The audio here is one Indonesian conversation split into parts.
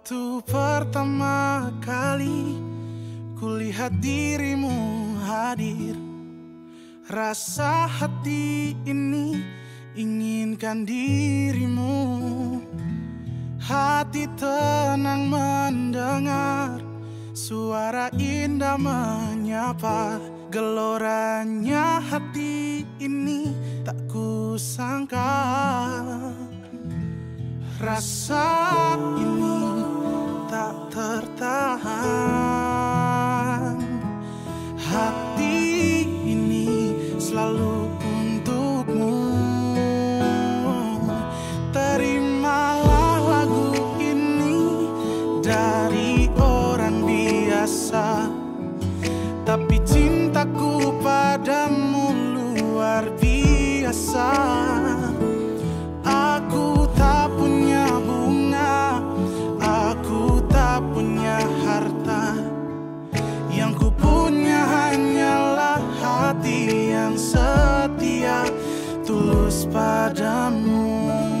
Waktu pertama kali kulihat dirimu hadir, rasa hati ini inginkan dirimu. Hati tenang mendengar suara indah menyapa. Geloranya hati ini tak kusangka. Rasa ini tak tertahan. Hati ini selalu untukmu. Terimalah lagu ini dari orang biasa, tapi cintaku padamu luar biasa. Aku tak punya bunga, aku tak punya harta. Yang ku punya hanyalah hati yang setia, tulus padamu.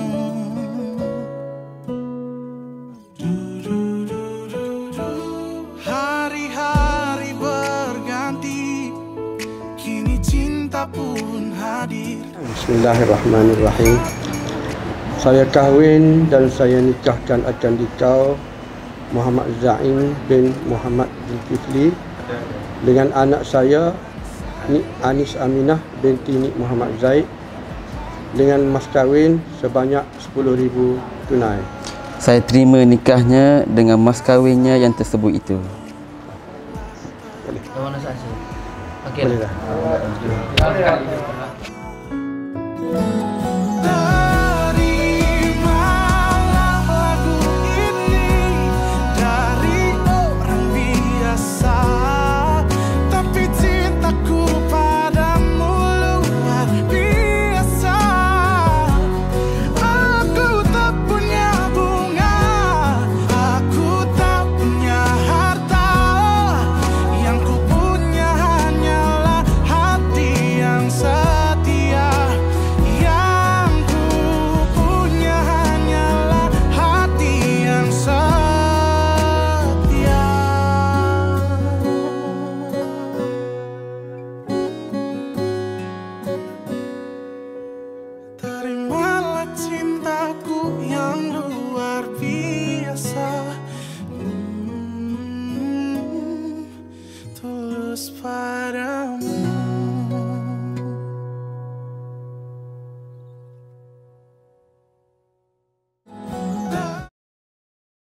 Hari-hari berganti, kini cinta pun hadir. Bismillahirrahmanirrahim. Saya kahwin dan saya nikahkan akan dikau Muhammad Zain bin Muhammad Zulkifli dengan anak saya Nik Anis Aminah binti Nik Muhammad Zaid dengan mas kahwin sebanyak 10,000 tunai. Saya terima nikahnya dengan mas kahwinnya yang tersebut itu. Boleh. Mana saja? Okey. Boleh dah. Terimalah cintaku yang luar biasa, tulus padamu.